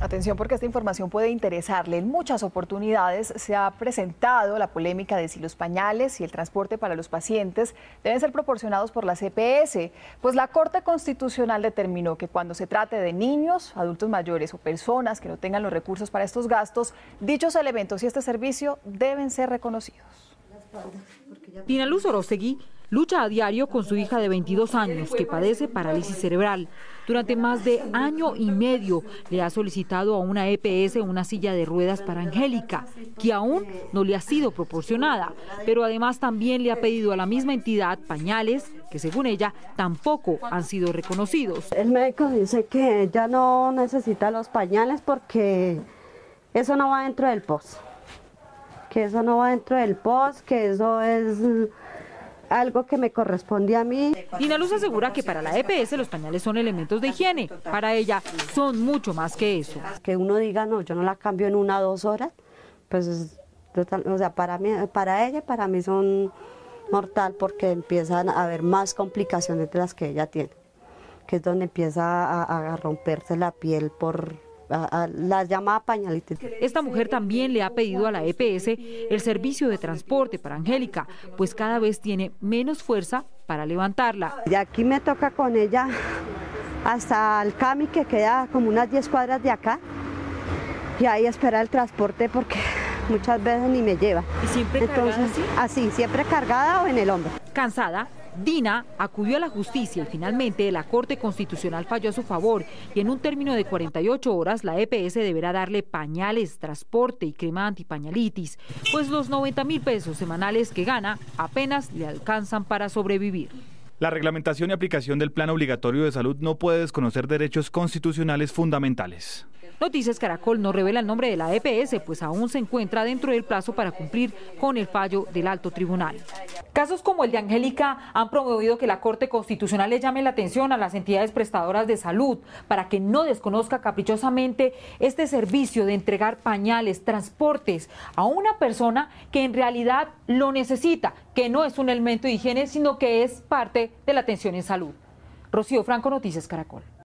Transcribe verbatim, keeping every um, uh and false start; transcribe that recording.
Atención porque esta información puede interesarle. En muchas oportunidades se ha presentado la polémica de si los pañales y el transporte para los pacientes deben ser proporcionados por las E P S. Pues la Corte Constitucional determinó que cuando se trate de niños, adultos mayores o personas que no tengan los recursos para estos gastos, dichos elementos y este servicio deben ser reconocidos. Dina Luz Orostegui lucha a diario con su hija de veintidós años que padece parálisis cerebral. Durante más de año y medio le ha solicitado a una E P S una silla de ruedas para Angélica, que aún no le ha sido proporcionada, pero además también le ha pedido a la misma entidad pañales que según ella tampoco han sido reconocidos. El médico dice que ella no necesita los pañales porque eso no va dentro del P O S, que eso no va dentro del P O S, que eso es algo que me corresponde a mí. Dina Luz asegura que para la E P S los pañales son elementos de higiene. Para ella son mucho más que eso. Que uno diga, no, yo no la cambio en una o dos horas, pues, total, o sea, para mí, para ella y para mí son mortal porque empiezan a haber más complicaciones de las que ella tiene, que es donde empieza a, a romperse la piel por A, a la llamada pañalitis. Esta mujer también le ha pedido a la E P S el servicio de transporte para Angélica, pues cada vez tiene menos fuerza para levantarla. De aquí me toca con ella hasta el Cami, que queda como unas diez cuadras de acá, y ahí espera el transporte porque muchas veces ni me lleva. ¿Y siempre Entonces, cargada así? Así, siempre cargada o en el hombro. Cansada, Dina acudió a la justicia y finalmente la Corte Constitucional falló a su favor y en un término de cuarenta y ocho horas la E P S deberá darle pañales, transporte y crema antipañalitis, pues los noventa mil pesos semanales que gana apenas le alcanzan para sobrevivir. La reglamentación y aplicación del Plan Obligatorio de Salud no puede desconocer derechos constitucionales fundamentales. Noticias Caracol no revela el nombre de la E P S, pues aún se encuentra dentro del plazo para cumplir con el fallo del Alto Tribunal. Casos como el de Angélica han promovido que la Corte Constitucional le llame la atención a las entidades prestadoras de salud para que no desconozca caprichosamente este servicio de entregar pañales, transportes a una persona que en realidad lo necesita, que no es un elemento de higiene, sino que es parte de la atención en salud. Rocío Franco, Noticias Caracol.